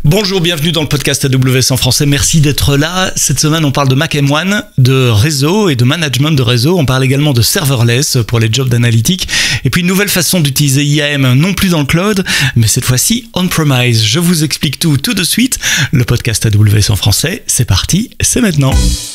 Bonjour, bienvenue dans le podcast AWS en français. Merci d'être là. Cette semaine, on parle de Mac M1, de réseau et de management de réseau. On parle également de serverless pour les jobs d'analytique. Et puis, une nouvelle façon d'utiliser IAM, non plus dans le cloud, mais cette fois-ci on-premise. Je vous explique tout de suite. Le podcast AWS en français, c'est parti, c'est maintenant.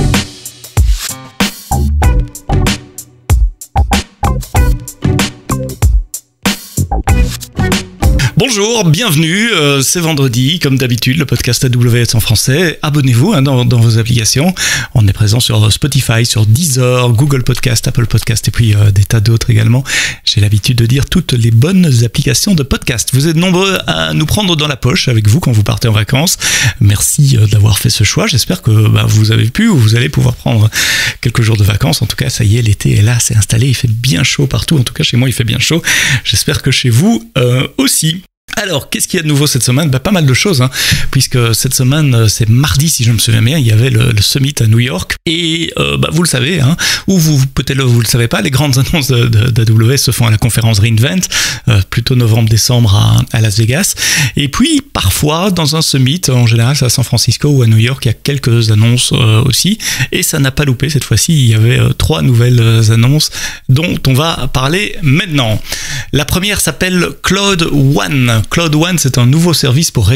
Bonjour, bienvenue, c'est vendredi, comme d'habitude, le podcast AWS en français. Abonnez-vous dans vos applications. On est présent sur Spotify, sur Deezer, Google Podcast, Apple Podcast et puis des tas d'autres également. J'ai l'habitude de dire toutes les bonnes applications de podcast. Vous êtes nombreux à nous prendre dans la poche avec vous quand vous partez en vacances. Merci d'avoir fait ce choix. J'espère que vous avez pu ou vous allez pouvoir prendre quelques jours de vacances. En tout cas, ça y est, l'été est là, c'est installé. Il fait bien chaud partout. En tout cas, chez moi, il fait bien chaud. J'espère que chez vous aussi. Alors, qu'est-ce qu'il y a de nouveau cette semaine ? Pas mal de choses, puisque cette semaine, c'est mardi, si je me souviens bien, il y avait le Summit à New York. Et vous le savez, ou peut-être vous le savez pas, les grandes annonces d'AWS se font à la conférence re:Invent, plutôt novembre-décembre à Las Vegas. Et puis, parfois, dans un Summit, en général, c'est à San Francisco ou à New York, il y a quelques annonces aussi. Et ça n'a pas loupé, cette fois-ci, il y avait 3 nouvelles annonces dont on va parler maintenant. La première s'appelle Cloud One. Cloud One, c'est un nouveau service pour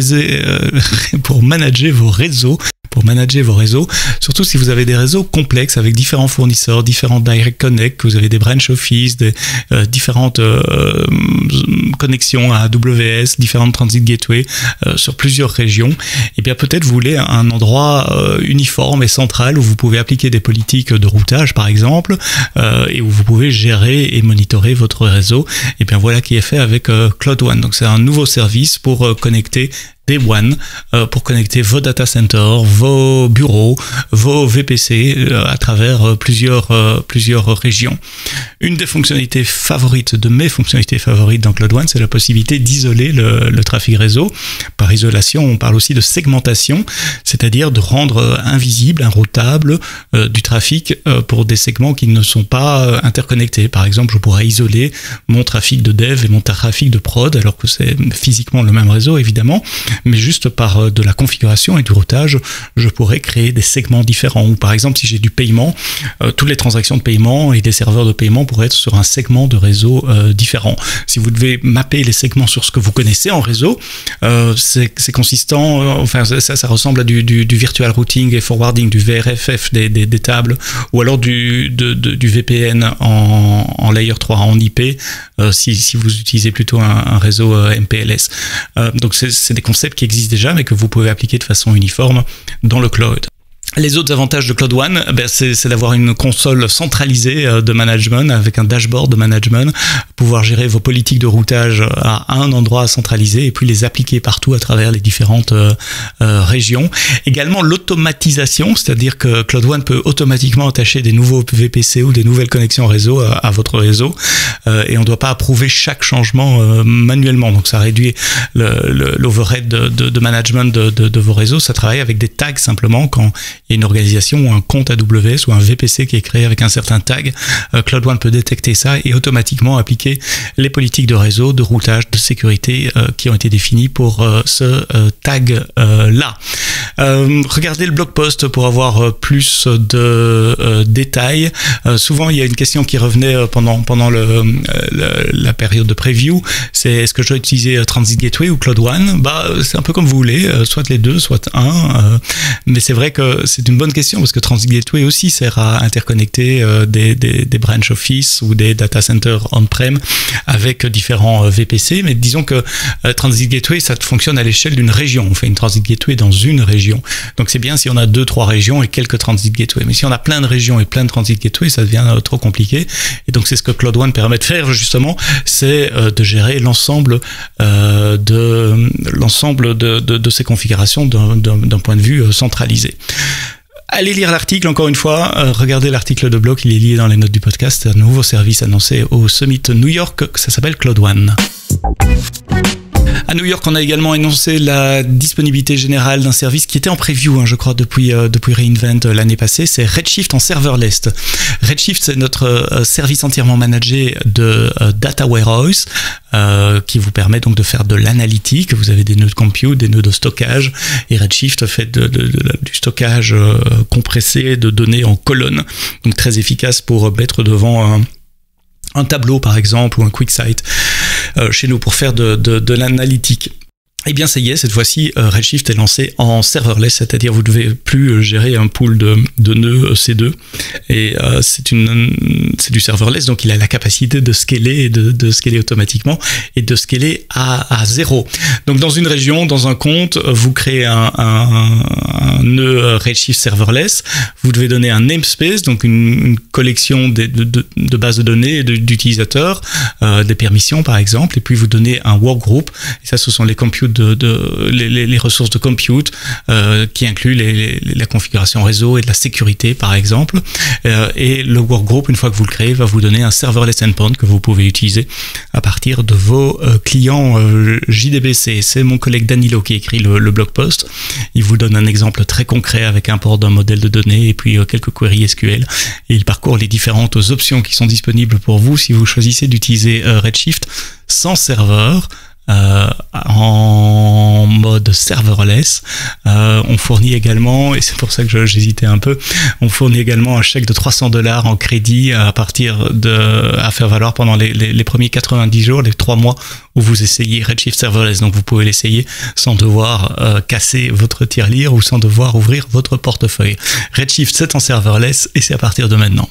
manager vos réseaux. Surtout si vous avez des réseaux complexes avec différents fournisseurs, différents direct connect, vous avez des branch office, des différentes connexions à AWS, différentes transit gateway sur plusieurs régions. Et bien peut-être vous voulez un endroit uniforme et central où vous pouvez appliquer des politiques de routage par exemple, et où vous pouvez gérer et monitorer votre réseau. Et bien voilà qui est fait avec Cloud One. Donc c'est un nouveau service pour connecter Day One, pour connecter vos data centers, vos bureaux, vos VPC à travers plusieurs régions. Une des fonctionnalités favorites, de mes fonctionnalités favorites dans Cloud One, c'est la possibilité d'isoler le trafic réseau. Par isolation, on parle aussi de segmentation, c'est-à-dire de rendre invisible, inroutable du trafic pour des segments qui ne sont pas interconnectés. Par exemple, je pourrais isoler mon trafic de dev et mon trafic de prod, alors que c'est physiquement le même réseau, évidemment. Mais juste par de la configuration et du routage, je pourrais créer des segments différents. Ou par exemple, si j'ai du paiement, toutes les transactions de paiement et des serveurs de paiement pourraient être sur un segment de réseau différent. Si vous devez mapper les segments sur ce que vous connaissez en réseau, c'est consistant, ça ressemble à du virtual routing et forwarding, du VRFF des tables, ou alors du VPN en layer 3, en IP, si vous utilisez plutôt un réseau MPLS. Donc c'est des concepts qui existent déjà, mais que vous pouvez appliquer de façon uniforme dans le cloud. Les autres avantages de Cloud One, c'est d'avoir une console centralisée de management avec un dashboard de management, pouvoir gérer vos politiques de routage à un endroit centralisé et puis les appliquer partout à travers les différentes régions. Également l'automatisation, c'est-à-dire que Cloud One peut automatiquement attacher des nouveaux VPC ou des nouvelles connexions réseau à votre réseau et on ne doit pas approuver chaque changement manuellement. Donc ça réduit l'overhead de management de vos réseaux. Ça travaille avec des tags simplement quand il y a une organisation ou un compte AWS ou un VPC qui est créé avec un certain tag. Cloud One peut détecter ça et automatiquement appliquer les politiques de réseau, de routage, de sécurité qui ont été définies pour ce tag-là. Regardez le blog post pour avoir plus de détails. Souvent, il y a une question qui revenait pendant la période de preview, c'est est-ce que je dois utiliser Transit Gateway ou Cloud One ? C'est un peu comme vous voulez, soit les deux, soit un. Mais c'est vrai que c'est une bonne question parce que Transit Gateway aussi sert à interconnecter des branch office ou des data centers on-prem avec différents VPC. Mais disons que Transit Gateway, ça fonctionne à l'échelle d'une région. On fait une Transit Gateway dans une région. Donc c'est bien si on a 2-3 régions et quelques Transit Gateway. Mais si on a plein de régions et plein de Transit Gateway, ça devient trop compliqué. Et donc c'est ce que Cloud One permet de faire justement, c'est de gérer l'ensemble de ces configurations d'un point de vue centralisé. Allez lire l'article encore une fois, regardez l'article de blog, il est lié dans les notes du podcast, c'est un nouveau service annoncé au Summit New York, ça s'appelle Cloud One. À New York, on a également annoncé la disponibilité générale d'un service qui était en preview, je crois, depuis reInvent l'année passée. C'est Redshift en serverless. Redshift, c'est notre service entièrement managé de Data Warehouse qui vous permet donc de faire de l'analytique. Vous avez des nœuds de compute, des nœuds de stockage, et Redshift fait du stockage compressé de données en colonnes, donc très efficace pour mettre devant un tableau par exemple ou un QuickSight chez nous pour faire de l'analytique. Eh bien, ça y est, cette fois-ci, Redshift est lancé en serverless, c'est-à-dire vous ne devez plus gérer un pool de nœuds C2. Et c'est du serverless, donc il a la capacité de scaler, de scaler automatiquement et de scaler à zéro. Donc, dans une région, dans un compte, vous créez un nœud Redshift serverless. Vous devez donner un namespace, donc une collection de bases de données et d'utilisateurs, des permissions par exemple, et puis vous donnez un workgroup. Et ça, ce sont les compute les ressources de compute qui incluent la configuration réseau et de la sécurité par exemple, et le workgroup, une fois que vous le créez, va vous donner un serverless endpoint que vous pouvez utiliser à partir de vos clients JDBC. C'est mon collègue Danilo qui écrit le blog post. Il vous donne un exemple très concret avec un port d'un modèle de données et puis quelques queries SQL, et il parcourt les différentes options qui sont disponibles pour vous si vous choisissez d'utiliser Redshift sans serveur, en mode serverless. On fournit également, et c'est pour ça que j'hésitais un peu, on fournit également un chèque de $300 en crédit à faire valoir pendant les premiers 90 jours, les 3 mois où vous essayez Redshift serverless. Donc vous pouvez l'essayer sans devoir casser votre tirelire ou sans devoir ouvrir votre portefeuille. Redshift, c'est en serverless et c'est à partir de maintenant.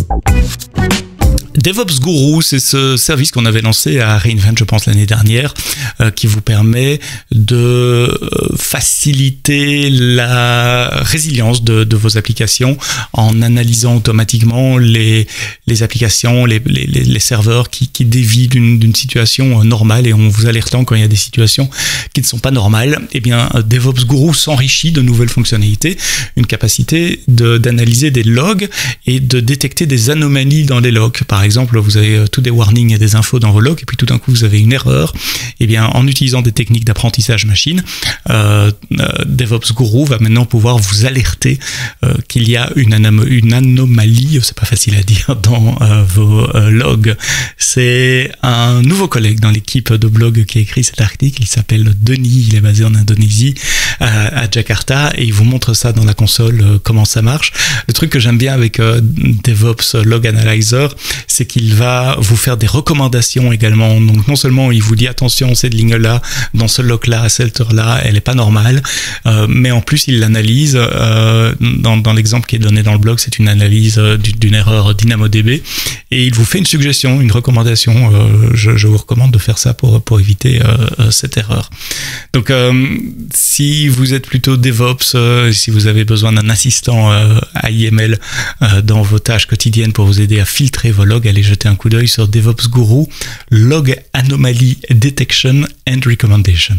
DevOps Guru, c'est ce service qu'on avait lancé à reInvent, je pense, l'année dernière, qui vous permet de faciliter la résilience de vos applications en analysant automatiquement les applications, les serveurs qui dévient d'une situation normale et en vous alertant quand il y a des situations qui ne sont pas normales. Eh bien, DevOps Guru s'enrichit de nouvelles fonctionnalités, une capacité d'analyser des logs et de détecter des anomalies dans les logs. Par exemple, vous avez tous des warnings et des infos dans vos logs, et puis tout d'un coup vous avez une erreur. Et bien, en utilisant des techniques d'apprentissage machine, DevOps Guru va maintenant pouvoir vous alerter qu'il y a une anomalie, c'est pas facile à dire, dans vos logs. C'est un nouveau collègue dans l'équipe de blog qui a écrit cet article. Il s'appelle Denis, il est basé en Indonésie, à Jakarta, et il vous montre ça dans la console, comment ça marche. Le truc que j'aime bien avec DevOps Log Analyzer, c'est qu'il va vous faire des recommandations également. Donc non seulement il vous dit attention, cette ligne-là, dans ce log-là, cette heure-là, elle n'est pas normale, mais en plus il l'analyse. Dans l'exemple qui est donné dans le blog, c'est une analyse d'une erreur DynamoDB, et il vous fait une suggestion, une recommandation. Je vous recommande de faire ça pour éviter cette erreur. Donc si vous êtes plutôt DevOps, si vous avez besoin d'un assistant AIML dans vos tâches quotidiennes pour vous aider à filtrer vos logs, allez jeter un coup d'œil sur DevOps Guru, Log Anomaly Detection and Recommendation.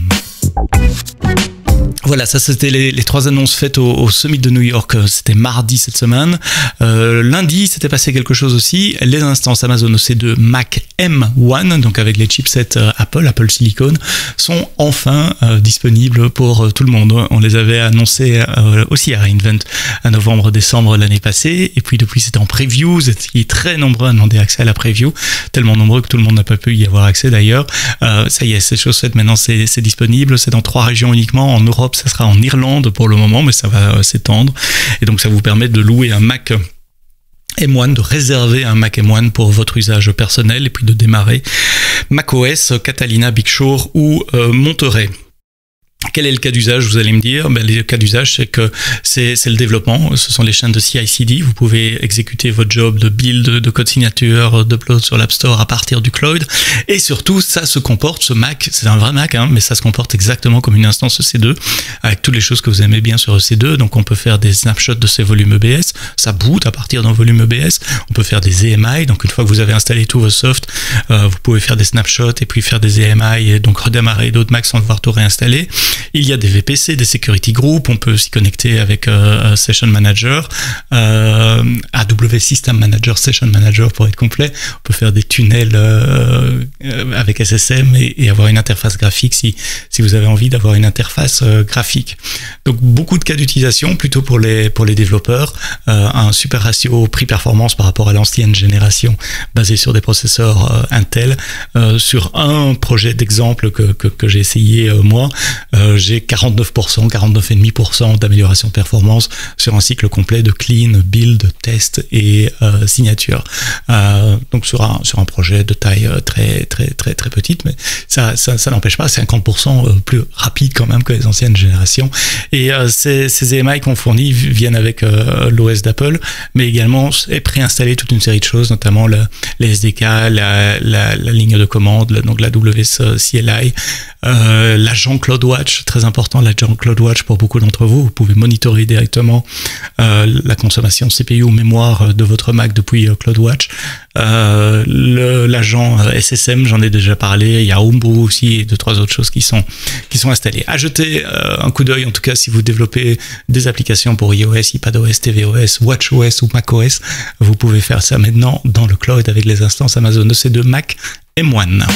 Voilà, ça c'était les 3 annonces faites au Summit de New York. C'était mardi cette semaine. Lundi, s'était passé quelque chose aussi. Les instances Amazon EC2 Mac M1, donc avec les chipsets Apple Silicon, sont enfin disponibles pour tout le monde. On les avait annoncés aussi à reInvent à novembre-décembre l'année passée. Et puis depuis, c'était en preview. Vous étiez très nombreux à demander accès à la preview. Tellement nombreux que tout le monde n'a pas pu y avoir accès d'ailleurs. Ça y est, c'est chose faite. Maintenant, c'est disponible. C'est dans 3 régions uniquement. En Europe, ça sera en Irlande pour le moment, mais ça va s'étendre. Et donc, ça vous permet de louer un Mac M1, de réserver un Mac M1 pour votre usage personnel et puis de démarrer macOS, Catalina, Big Sur ou Monterey. Quel est le cas d'usage, vous allez me dire? Le cas d'usage, c'est que c'est le développement. Ce sont les chaînes de CI/CD. Vous pouvez exécuter votre job de build, de code signature, d'upload sur l'App Store à partir du cloud. Et surtout, ça se comporte, ce Mac, c'est un vrai Mac, mais ça se comporte exactement comme une instance EC2, avec toutes les choses que vous aimez bien sur EC2. Donc, on peut faire des snapshots de ces volumes EBS. Ça boot à partir d'un volume EBS. On peut faire des EMI. Donc, une fois que vous avez installé tous vos softs, vous pouvez faire des snapshots et puis faire des EMI et donc redémarrer d'autres Macs sans devoir tout réinstaller. Il y a des VPC, des security groups, on peut s'y connecter avec Session Manager, AWS System Manager, Session Manager pour être complet. On peut faire des tunnels avec SSM et avoir une interface graphique si vous avez envie d'avoir une interface graphique. Donc beaucoup de cas d'utilisation plutôt pour les développeurs, un super ratio prix-performance par rapport à l'ancienne génération basé sur des processeurs Intel. Sur un projet d'exemple que j'ai essayé moi, j'ai 49%, 49,5% d'amélioration de performance sur un cycle complet de clean, build, test et signature. Donc sur un projet de taille très petite, mais ça n'empêche pas 50% plus rapide quand même que les anciennes générations. Et ces EMI qu'on fournit viennent avec l'OS d'Apple, mais également est préinstallé toute une série de choses, notamment les SDK, la ligne de commande, donc la AWS CLI, l'agent CloudWatch, très important l'agent CloudWatch pour beaucoup d'entre vous. Vous pouvez monitorer directement la consommation de CPU ou mémoire de votre Mac depuis CloudWatch. L'agent SSM, j'en ai déjà parlé, il y a Homebrew aussi et 2-3 autres choses qui sont installées. À jeter un coup d'œil, en tout cas si vous développez des applications pour iOS, iPadOS, tvOS, watchOS ou macOS, vous pouvez faire ça maintenant dans le cloud avec les instances Amazon EC2, Mac M1.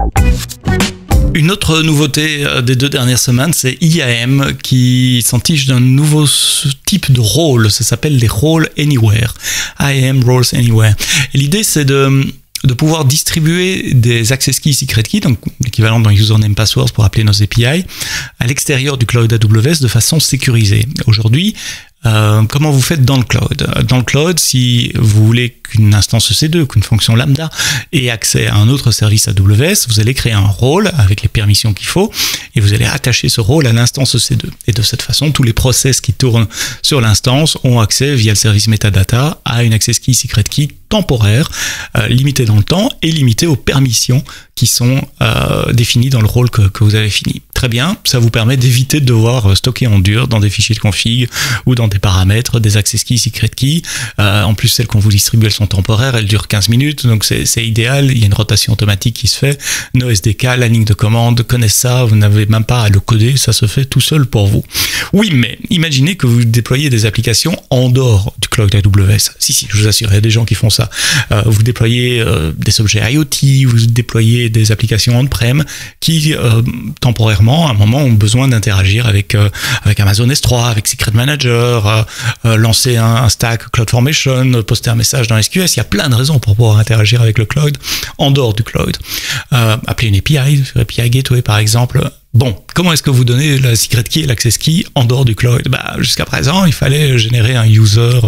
Une autre nouveauté des 2 dernières semaines, c'est IAM qui s'entiche d'un nouveau type de rôle. Ça s'appelle les Roles Anywhere. IAM Roles Anywhere. Et l'idée, c'est de pouvoir distribuer des access keys, secret keys, donc l'équivalent d'un username password pour appeler nos API, à l'extérieur du cloud AWS de façon sécurisée. Aujourd'hui, comment vous faites dans le cloud? Dans le cloud, si vous voulez qu'une instance EC2, qu'une fonction lambda ait accès à un autre service AWS, vous allez créer un rôle avec les permissions qu'il faut et vous allez attacher ce rôle à l'instance EC2. Et de cette façon, tous les process qui tournent sur l'instance ont accès via le service metadata à une access key, secret key temporaire, limitée dans le temps et limitée aux permissions qui sont définies dans le rôle que vous avez fini. Très bien, ça vous permet d'éviter de devoir stocker en dur dans des fichiers de config ou dans des paramètres, des access keys, secret keys. En plus, celles qu'on vous distribue, elles sont temporaires, elles durent 15 minutes, donc c'est idéal. Il y a une rotation automatique qui se fait. Nos SDK, la ligne de commande connaissent ça, vous n'avez même pas à le coder, ça se fait tout seul pour vous. Oui, mais imaginez que vous déployez des applications en dehors du cloud AWS. Si, je vous assure, il y a des gens qui font ça. Vous déployez des objets IoT, vous déployez des applications on-prem qui, temporairement, à un moment, ont besoin d'interagir avec Amazon S3, avec Secret Manager, lancer un stack CloudFormation, poster un message dans SQS. Il y a plein de raisons pour pouvoir interagir avec le cloud en dehors du cloud. Appeler une API, API Gateway par exemple. Bon, comment est-ce que vous donnez la secret key et l'access key en dehors du cloud? Jusqu'à présent, il fallait générer un user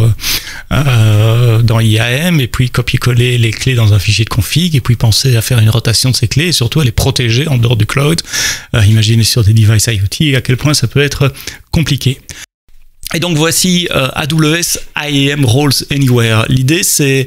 dans IAM et puis copier-coller les clés dans un fichier de config et puis penser à faire une rotation de ces clés et surtout à les protéger en dehors du cloud. Imaginez sur des devices IoT à quel point ça peut être compliqué. Et donc voici AWS IAM Roles Anywhere. L'idée, c'est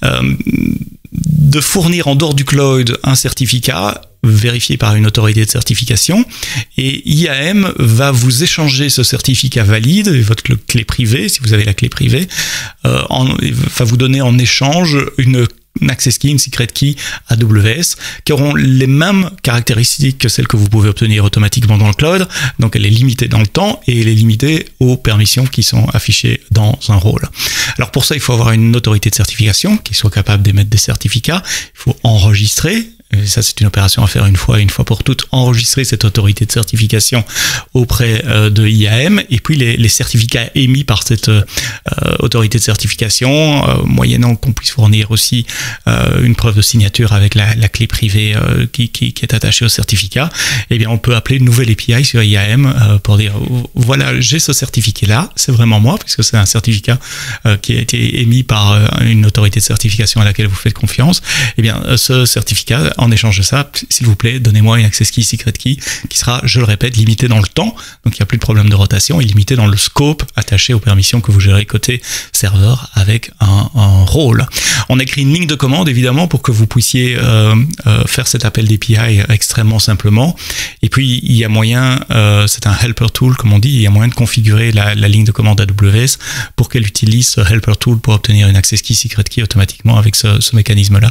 de fournir en dehors du cloud un certificat vérifié par une autorité de certification, et IAM va vous échanger ce certificat valide, votre clé privée, si vous avez la clé privée, va vous donner en échange une access key, une secret key AWS, qui auront les mêmes caractéristiques que celles que vous pouvez obtenir automatiquement dans le cloud. Donc elle est limitée dans le temps et elle est limitée aux permissions qui sont affichées dans un rôle. Alors pour ça, il faut avoir une autorité de certification qui soit capable d'émettre des certificats. Il faut enregistrer. Et ça, c'est une opération à faire une fois pour toutes, enregistrer cette autorité de certification auprès de IAM, et puis les certificats émis par cette autorité de certification, moyennant qu'on puisse fournir aussi une preuve de signature avec la clé privée qui est attachée au certificat, eh bien on peut appeler une nouvelle API sur IAM pour dire voilà, j'ai ce certificat-là, c'est vraiment moi, puisque c'est un certificat qui a été émis par une autorité de certification à laquelle vous faites confiance. Eh bien ce certificat, en échange de ça, s'il vous plaît, donnez-moi une access key, secret key, qui sera, je le répète, limitée dans le temps, donc il n'y a plus de problème de rotation, et limitée dans le scope attaché aux permissions que vous gérez côté serveur avec un rôle. On écrit une ligne de commande, évidemment, pour que vous puissiez faire cet appel d'API extrêmement simplement. Et puis, il y a moyen, c'est un helper tool, comme on dit, il y a moyen de configurer la ligne de commande AWS pour qu'elle utilise ce helper tool pour obtenir une access key, secret key automatiquement avec ce mécanisme-là.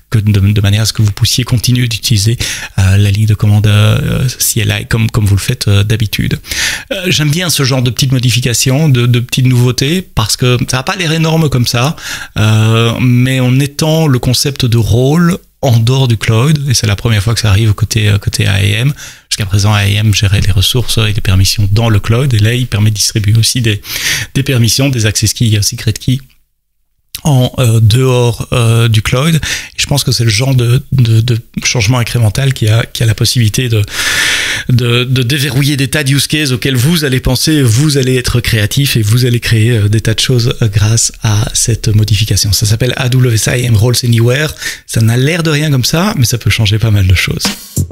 de manière à ce que vous puissiez continuer d'utiliser la ligne de commande CLI comme vous le faites d'habitude. J'aime bien ce genre de petites modifications, de petites nouveautés, parce que ça n'a pas l'air énorme comme ça, mais en étant le concept de rôle en dehors du cloud, et c'est la première fois que ça arrive côté AEM. Jusqu'à présent, AEM gérait les ressources et les permissions dans le cloud, et là, il permet de distribuer aussi des permissions, des access keys, secret keys en dehors du cloud. Et je pense que c'est le genre de changement incrémental qui a la possibilité de déverrouiller des tas de use cases auxquels vous allez penser, vous allez être créatif et vous allez créer des tas de choses grâce à cette modification. Ça s'appelle AWS IAM Roles Anywhere. Ça n'a l'air de rien comme ça, mais ça peut changer pas mal de choses.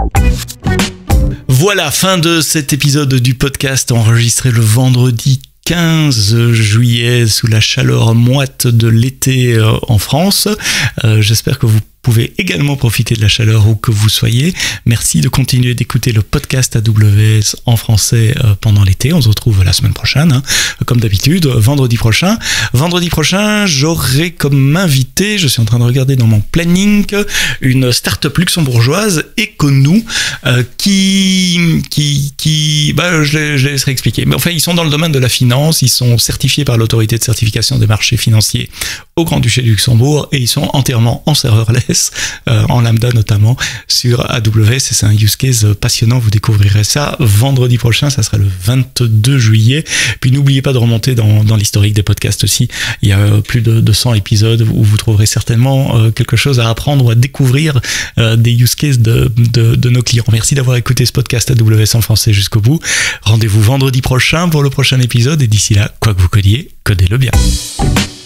Voilà, fin de cet épisode du podcast enregistré le vendredi 15 juillet sous la chaleur moite de l'été en France. J'espère que vous pouvez également profiter de la chaleur où que vous soyez. Merci de continuer d'écouter le podcast AWS en français pendant l'été. On se retrouve la semaine prochaine, comme d'habitude, vendredi prochain. Vendredi prochain, j'aurai comme invité, je suis en train de regarder dans mon planning, une start-up luxembourgeoise, Econou, qui je les laisserai expliquer. Mais enfin, ils sont dans le domaine de la finance, ils sont certifiés par l'autorité de certification des marchés financiers au Grand-Duché du Luxembourg et ils sont entièrement en serverless, en Lambda notamment, sur AWS, et c'est un use case passionnant. Vous découvrirez ça vendredi prochain, ça sera le 22 juillet. Puis n'oubliez pas de remonter dans l'historique des podcasts aussi. Il y a plus de 200 épisodes où vous trouverez certainement quelque chose à apprendre ou à découvrir des use cases de nos clients. Merci d'avoir écouté ce podcast AWS en français jusqu'au bout. Rendez-vous vendredi prochain pour le prochain épisode, et d'ici là, quoi que vous codiez, codez-le bien.